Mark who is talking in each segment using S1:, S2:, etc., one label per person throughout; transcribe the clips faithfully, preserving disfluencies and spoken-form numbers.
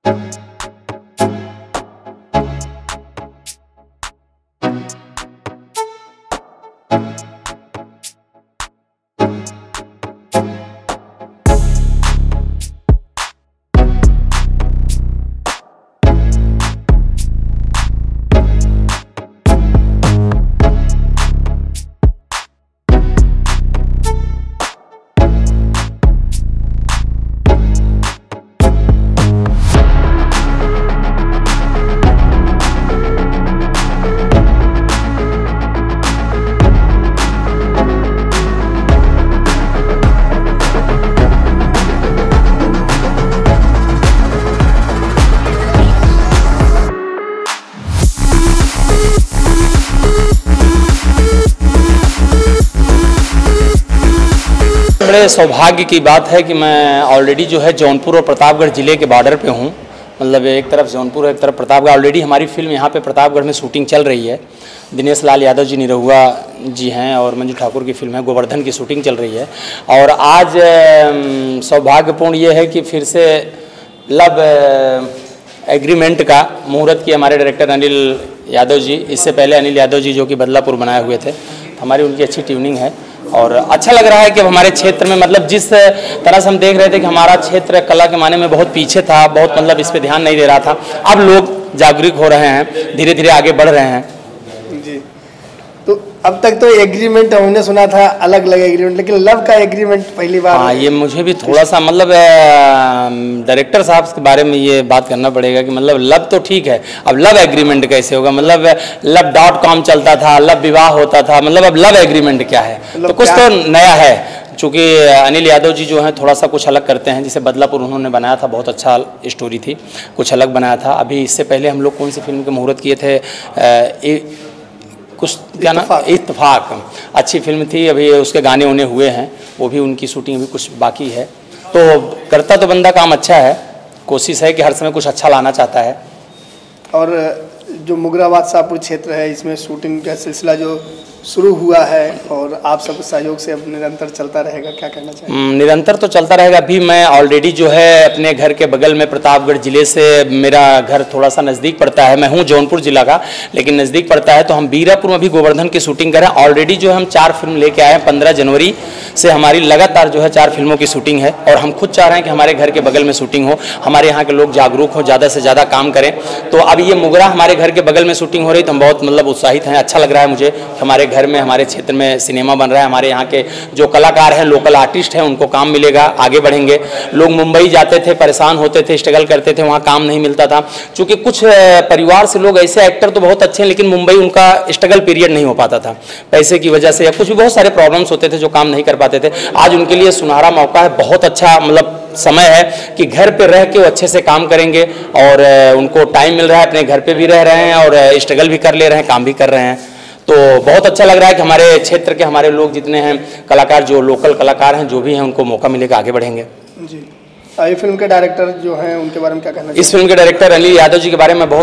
S1: बड़े सौभाग्य की बात है कि मैं ऑलरेडी जो है जौनपुर और प्रतापगढ़ ज़िले के बॉर्डर पे हूँ। मतलब एक तरफ जौनपुर है, एक तरफ प्रतापगढ़। ऑलरेडी हमारी फिल्म यहाँ पे प्रतापगढ़ में शूटिंग चल रही है। दिनेश लाल यादव जी निरहुआ जी हैं और मंजू ठाकुर की फिल्म है गोवर्धन की शूटिंग चल रही है। और आज सौभाग्यपूर्ण ये है कि फिर से लव एग्रीमेंट का मुहूर्त किया हमारे डायरेक्टर अनिल यादव जी। इससे पहले अनिल यादव जी जो कि बदलापुर बनाए हुए थे, हमारी उनकी अच्छी ट्यूनिंग है और अच्छा लग रहा है कि हमारे क्षेत्र में मतलब जिस तरह से हम देख रहे थे कि हमारा क्षेत्र कला के माने में बहुत पीछे था, बहुत मतलब इस पे ध्यान नहीं दे रहा था, अब लोग जागरूक हो रहे हैं, धीरे धीरे आगे बढ़ रहे हैं।
S2: जी, तो अब तक तो एग्रीमेंट हमने सुना था अलग अलग एग्रीमेंट, लेकिन लव का एग्रीमेंट पहली बार।
S1: हाँ, ये मुझे भी थोड़ा सा मतलब डायरेक्टर साहब के बारे में ये बात करना पड़ेगा कि मतलब लव तो ठीक है, अब लव एग्रीमेंट कैसे होगा। मतलब लव डॉट कॉम चलता था, लव विवाह होता था, मतलब अब लव एग्रीमेंट क्या है, तो कुछ तो नया है। चूँकि अनिल यादव जी जो हैं थोड़ा सा कुछ अलग करते हैं, जिसे बदलापुर उन्होंने बनाया था, बहुत अच्छा स्टोरी थी, कुछ अलग बनाया था। अभी इससे पहले हम लोग कौन सी फिल्म के मुहूर्त किए थे, ए, कुछ क्या ना इत्तेफाक, अच्छी फिल्म थी। अभी उसके गाने उन्हें हुए हैं, वो भी उनकी शूटिंग अभी कुछ बाकी है। तो करता तो बंदा काम अच्छा है, कोशिश है कि हर समय कुछ अच्छा लाना चाहता है।
S2: और जो मुगराबाद शाहपुर क्षेत्र है, इसमें शूटिंग का सिलसिला जो शुरू हुआ है और आप सब सहयोग से अब निरंतर चलता रहेगा, क्या कहना चाहिए?
S1: निरंतर तो चलता रहेगा। अभी मैं ऑलरेडी जो है अपने घर के बगल में प्रतापगढ़ जिले से, मेरा घर थोड़ा सा नज़दीक पड़ता है, मैं हूँ जौनपुर जिला का लेकिन नज़दीक पड़ता है, तो हम बीरापुर में भी गोवर्धन की शूटिंग करें। ऑलरेडी जो है हम चार फिल्म लेके आए हैं, पंद्रह जनवरी से हमारी लगातार जो है चार फिल्मों की शूटिंग है और हम खुद चाह रहे हैं कि हमारे घर के बगल में शूटिंग हो, हमारे यहाँ के लोग जागरूक हो, ज़्यादा से ज़्यादा काम करें। तो अब ये मुगरा हमारे घर के बगल में शूटिंग हो रही, तो हम बहुत मतलब उत्साहित हैं। अच्छा लग रहा है मुझे, हमारे घर में, हमारे क्षेत्र में सिनेमा बन रहा है। हमारे यहाँ के जो कलाकार हैं, लोकल आर्टिस्ट हैं, उनको काम मिलेगा, आगे बढ़ेंगे। लोग मुंबई जाते थे, परेशान होते थे, स्ट्रगल करते थे, वहाँ काम नहीं मिलता था। चूँकि कुछ परिवार से लोग ऐसे एक्टर तो बहुत अच्छे हैं, लेकिन मुंबई उनका स्ट्रगल पीरियड नहीं हो पाता था पैसे की वजह से, या कुछ भी बहुत सारे प्रॉब्लम्स होते थे जो काम नहीं कर पाते थे। आज उनके लिए सुनहरा मौका है, बहुत अच्छा मतलब समय है कि घर पे रह के वो अच्छे से काम करेंगे और उनको टाइम मिल रहा है, अपने घर पे भी रह रहे हैं और स्ट्रगल भी कर ले रहे हैं, काम भी कर रहे हैं। तो बहुत अच्छा लग रहा है कि हमारे क्षेत्र के हमारे लोग जितने हैं कलाकार, जो लोकल कलाकार हैं, जो भी हैं, उनको मौका मिलेगा, आगे बढ़ेंगे।
S2: जी, ये फिल्म के डायरेक्टर जो हैं उनके बारे में क्या कहना चाहिए?
S1: इस फिल्म के डायरेक्टर अनिल यादव जी के बारे में बहुत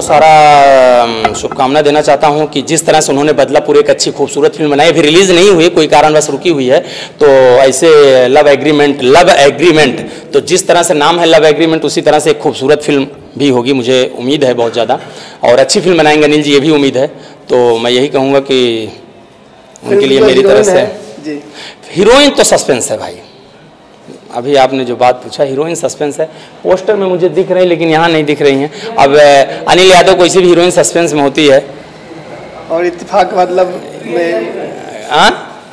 S1: सारा शुभकामना देना चाहता हूं कि जिस तरह से उन्होंने बदलापुर एक अच्छी खूबसूरत फिल्म बनाई, अभी रिलीज़ नहीं हुई, कोई कारणवश रुकी हुई है। तो ऐसे लव एग्रीमेंट लव एग्रीमेंट तो जिस तरह से नाम है लव एग्रीमेंट, उसी तरह से एक खूबसूरत फिल्म भी होगी, मुझे उम्मीद है बहुत ज़्यादा, और अच्छी फिल्म बनाएंगे अनिल जी, ये भी उम्मीद है। तो मैं यही कहूँगा कि उनके लिए मेरी तरफ से
S2: जी।
S1: हीरोइन तो सस्पेंस है भाई, अभी आपने जो बात पूछा, हीरोइन सस्पेंस है। पोस्टर में मुझे दिख रही है लेकिन यहाँ नहीं दिख रही हैं। अब अनिल यादव कोई सी भी हीरोइन सस्पेंस में होती है।
S2: और इत्तेफाक मतलब में
S1: हाँ,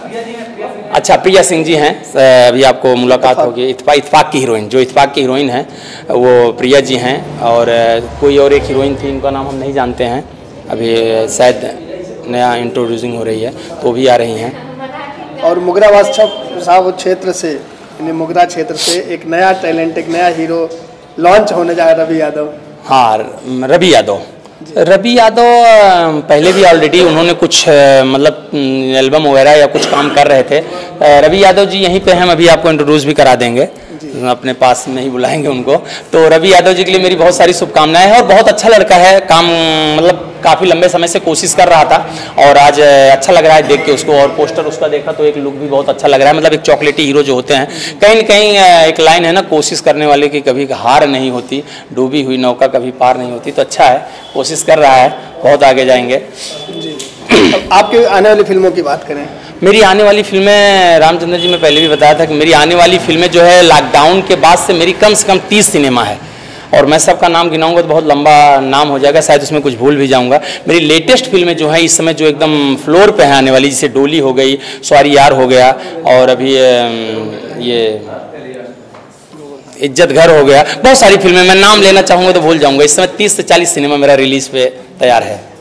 S1: अच्छा, प्रिया सिंह जी हैं, अभी आपको मुलाकात होगी। इत्तेफाक इत्तेफाक की हीरोइन, जो इत्तेफाक की हीरोइन है वो प्रिया जी हैं, और कोई और एक हीरोइन थी, इनका नाम हम नहीं जानते हैं, अभी शायद नया इंट्रोड्यूसिंग हो रही है, तो भी आ रही हैं।
S2: और मुगराबाद साहब क्षेत्र से, मुगरा क्षेत्र से एक नया टैलेंट, एक नया हीरो लॉन्च होने जा रहा है, रवि यादव।
S1: हाँ, रवि यादव रवि यादव पहले भी ऑलरेडी उन्होंने कुछ मतलब एल्बम वगैरह या कुछ काम कर रहे थे। रवि यादव जी यहीं पे हम अभी आपको इंट्रोड्यूस भी करा देंगे। अपने पास में ही बुलाएंगे उनको। तो रवि यादव जी के लिए मेरी बहुत सारी शुभकामनाएं हैं और बहुत अच्छा लड़का है, काम मतलब काफ़ी लंबे समय से कोशिश कर रहा था और आज अच्छा लग रहा है देख के उसको। और पोस्टर उसका देखा तो एक लुक भी बहुत अच्छा लग रहा है, मतलब एक चॉकलेटी हीरो जो होते हैं, कहीं न कहीं एक लाइन है ना, कोशिश करने वाले की कभी हार नहीं होती, डूबी हुई नौका कभी पार नहीं होती। तो अच्छा है, कोशिश कर रहा है, बहुत आगे जाएंगे
S2: जी। अब आपके आने वाली फिल्मों की बात करें।
S1: मेरी आने वाली फिल्में, रामचंद्र जी, मैं पहले भी बताया था कि मेरी आने वाली फिल्में जो है लॉकडाउन के बाद से मेरी कम से कम तीस सिनेमा है और मैं सबका नाम गिनाऊंगा तो बहुत लंबा नाम हो जाएगा, शायद उसमें कुछ भूल भी जाऊंगा। मेरी लेटेस्ट फिल्में जो हैं इस समय जो एकदम फ्लोर पे है आने वाली, जैसे डोली हो गई, सॉरी यार हो गया और अभी ये इज्जत घर हो गया, बहुत सारी फिल्में, मैं नाम लेना चाहूँगा तो भूल जाऊँगा। इस समय तीस से चालीस सिनेमा मेरा रिलीज पे तैयार है।